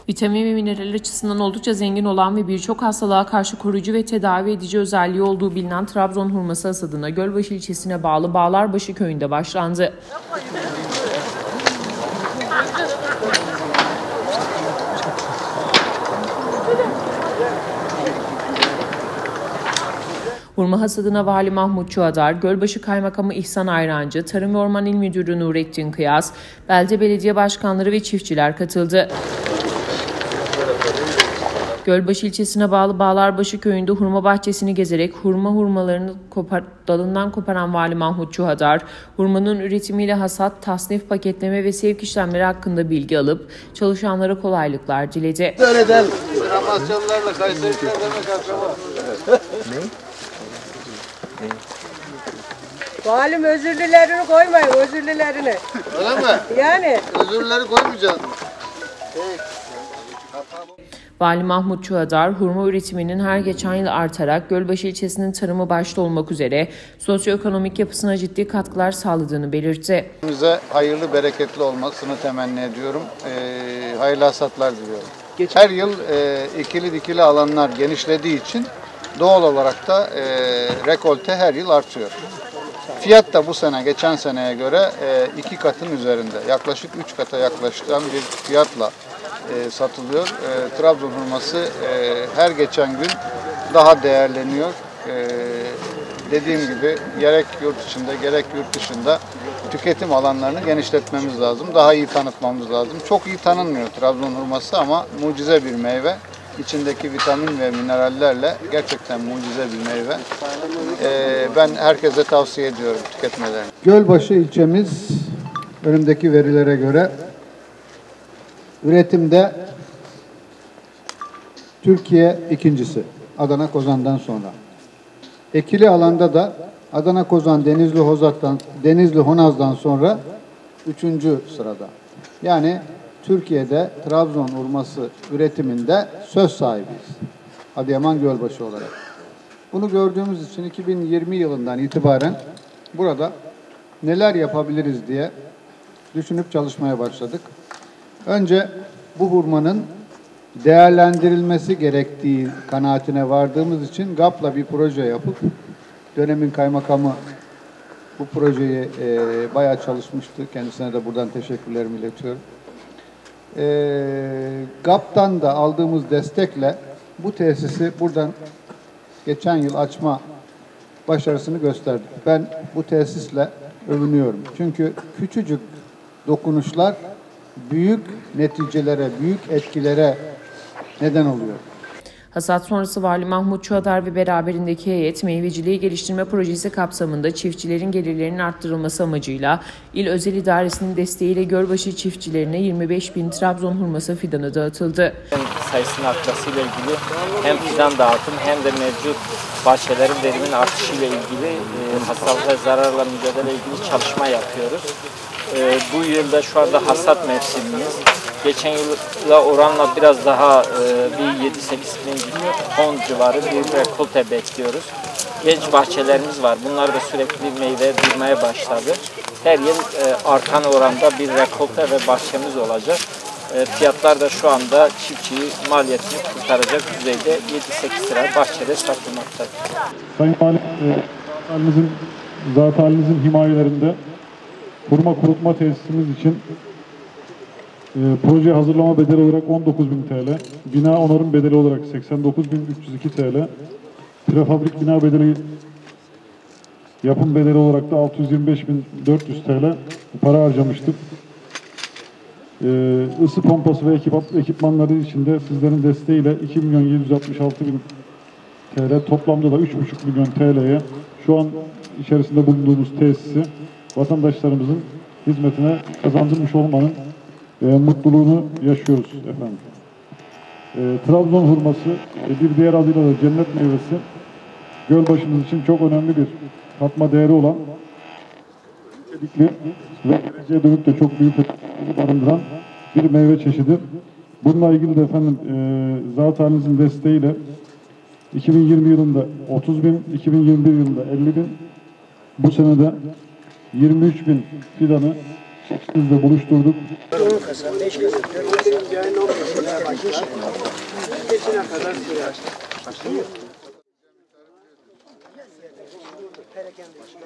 Vitamin ve mineral açısından oldukça zengin olan ve birçok hastalığa karşı koruyucu ve tedavi edici özelliği olduğu bilinen Trabzon hurması hasadına Gölbaşı ilçesine bağlı Bağlarbaşı köyünde başlandı. Hurma hasadına Vali Mahmut Çuadar, Gölbaşı Kaymakamı İhsan Ayrancı, Tarım ve Orman İl Müdürü Nurettin Kıyas, Belde Belediye Başkanları ve çiftçiler katıldı. Gölbaşı ilçesine bağlı Bağlarbaşı köyünde hurma bahçesini gezerek hurmalarını dalından koparan Vali Mahmut Çuhadar, hurmanın üretimiyle hasat, tasnif, paketleme ve sevk işlemleri hakkında bilgi alıp çalışanlara kolaylıklar diledi. Amasyalılarla Kayseri'ler demek akraba. Valim özürlülerini koymayın, özürlülerini. Öyle mi? Yani. Özürleri koymayacağız. Vali Mahmut Çuadar, hurma üretiminin her geçen yıl artarak Gölbaşı ilçesinin tarımı başta olmak üzere sosyoekonomik yapısına ciddi katkılar sağladığını belirtti. Bize hayırlı, bereketli olmasını temenni ediyorum. Hayırlı hasatlar diliyorum. Her yıl ikili dikili alanlar genişlediği için doğal olarak da rekolte her yıl artıyor. Fiyat da bu sene geçen seneye göre 2 katın üzerinde, yaklaşık 3 kata yaklaşan bir fiyatla satılıyor. Trabzon hurması her geçen gün daha değerleniyor. Dediğim gibi gerek yurt içinde gerek yurt dışında tüketim alanlarını genişletmemiz lazım. Daha iyi tanıtmamız lazım. Çok iyi tanınmıyor Trabzon hurması ama mucize bir meyve. İçindeki vitamin ve minerallerle gerçekten mucize bir meyve. Ben herkese tavsiye ediyorum tüketmelerini. Gölbaşı ilçemiz önümdeki verilere göre üretimde Türkiye ikincisi Adana Kozan'dan sonra. Ekili alanda da Adana Kozan Denizli Honaz'dan sonra 3. sırada. Yani Türkiye'de Trabzon hurması üretiminde söz sahibiyiz. Adıyaman Gölbaşı olarak. Bunu gördüğümüz için 2020 yılından itibaren burada neler yapabiliriz diye düşünüp çalışmaya başladık. Önce bu hurmanın değerlendirilmesi gerektiği kanaatine vardığımız için GAP'la bir proje yapıp dönemin kaymakamı bu projeyi bayağı çalışmıştı. Kendisine de buradan teşekkürlerimi iletiyorum. GAP'tan da aldığımız destekle bu tesisi buradan geçen yıl açma başarısını gösterdik. Ben bu tesisle övünüyorum. Çünkü küçücük dokunuşlar büyük neticelere, büyük etkilere neden oluyor. Hasat sonrası Vali Mahmut Çuadar ve beraberindeki heyet meyveciliği geliştirme projesi kapsamında çiftçilerin gelirlerinin arttırılması amacıyla İl Özel İdaresi'nin desteğiyle Gölbaşı çiftçilerine 25.000 Trabzon hurması fidanı dağıtıldı. Sayısının artmasıyla ilgili hem fidan dağıtım hem de mevcut bahçelerin verimin artışıyla ilgili hastalık ve zararla mücadele ilgili çalışma yapıyoruz. Bu yılda şu anda hasat mevsimimiz. Geçen yıla oranla biraz daha bir 7-8 bin ton civarı bir rekolte bekliyoruz. Genç bahçelerimiz var. Bunlar da sürekli meyve durmaya başladı. Her yıl artan oranda bir rekolte ve bahçemiz olacak. Fiyatlar da şu anda çiftçiyi maliyetini kurtaracak düzeyde 7-8 lira bahçede satılmaktadır. Sayın Valimizin zat halinizin himayelerinde hurma kurutma tesisimiz için proje hazırlama bedeli olarak 19.000 TL, bina onarım bedeli olarak 89.302 TL, prefabrik bina bedeli yapım bedeli olarak da 625.400 TL para harcamıştık. Isı pompası ve ekipmanları için de sizlerin desteğiyle 2.766.000 TL, toplamda da 3.5 milyon TL'ye şu an içerisinde bulunduğumuz tesisi vatandaşlarımızın hizmetine kazandırmış olmanın mutluluğunu yaşıyoruz efendim. Trabzon hurması, bir diğer adıyla da cennet meyvesi, Gölbaşımız için çok önemli bir katma değeri olan, nitelikli ve geleceğe dönük de çok büyük etkileri barındıran bir meyve çeşidi. Bununla ilgili de efendim zat halinizin desteğiyle 2020 yılında 30.000, 2021 yılında 50.000, bu senede 23.000 fidanı çiftçimizle buluşturduk. kasa, 5 kasa, 4 kasa. Yani 15'ine başlar. Geçine kadar sürer.